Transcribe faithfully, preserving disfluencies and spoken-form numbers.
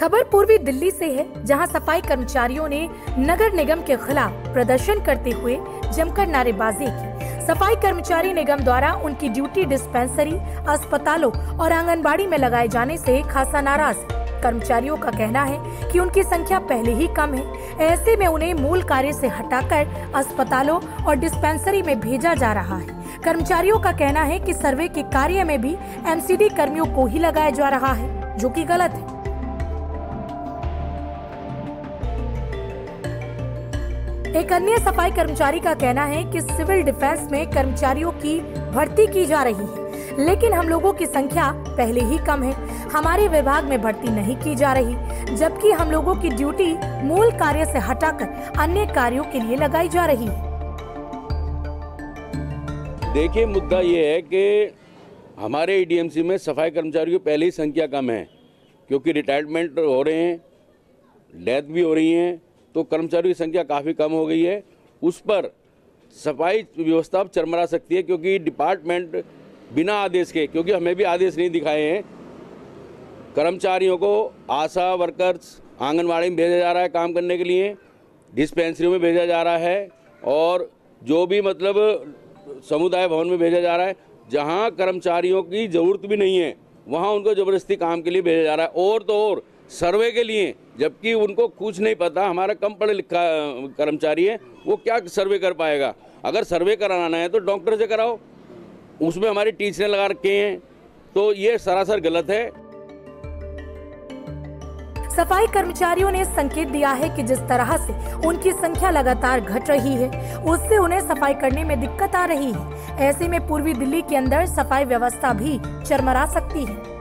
खबर पूर्वी दिल्ली से है, जहां सफाई कर्मचारियों ने नगर निगम के खिलाफ प्रदर्शन करते हुए जमकर नारेबाजी की। सफाई कर्मचारी निगम द्वारा उनकी ड्यूटी डिस्पेंसरी, अस्पतालों और आंगनबाड़ी में लगाए जाने से खासा नाराज है। कर्मचारियों का कहना है कि उनकी संख्या पहले ही कम है, ऐसे में उन्हें मूल कार्य से हटाकर अस्पतालों और डिस्पेंसरी में भेजा जा रहा है। कर्मचारियों का कहना है कि सर्वे के कार्य में भी एमसीडी कर्मियों को ही लगाया जा रहा है, जो कि गलत है। एक अन्य सफाई कर्मचारी का कहना है कि सिविल डिफेंस में कर्मचारियों की भर्ती की जा रही है, लेकिन हम लोगों की संख्या पहले ही कम है, हमारे विभाग में भर्ती नहीं की जा रही, जबकि हम लोगों की ड्यूटी मूल कार्य से हटाकर अन्य कार्यों के लिए लगाई जा रही है। देखिए, मुद्दा ये है कि हमारे ईडीएमसी में सफाई कर्मचारियों की पहले ही संख्या कम है, क्योंकि रिटायरमेंट हो रहे हैं, डेथ भी हो रही हैं, तो कर्मचारियों की संख्या काफ़ी कम हो गई है। उस पर सफाई व्यवस्था चरमरा सकती है, क्योंकि डिपार्टमेंट बिना आदेश के, क्योंकि हमें भी आदेश नहीं दिखाए हैं, कर्मचारियों को आशा वर्कर्स आंगनबाड़ी में भेजा जा रहा है काम करने के लिए, डिस्पेंसरियों में भेजा जा रहा है, और जो भी मतलब समुदाय भवन में भेजा जा रहा है। जहां कर्मचारियों की ज़रूरत भी नहीं है, वहां उनको ज़बरदस्ती काम के लिए भेजा जा रहा है, और तो और सर्वे के लिए, जबकि उनको कुछ नहीं पता। हमारा कम पढ़ा लिखा कर्मचारी है, वो क्या सर्वे कर पाएगा। अगर सर्वे कराना है तो डॉक्टर से कराओ, उसमें हमारी टीचरें लगा रखे हैं, तो ये सरासर गलत है। सफाई कर्मचारियों ने संकेत दिया है कि जिस तरह से उनकी संख्या लगातार घट रही है, उससे उन्हें सफाई करने में दिक्कत आ रही है। ऐसे में पूर्वी दिल्ली के अंदर सफाई व्यवस्था भी चरमरा सकती है।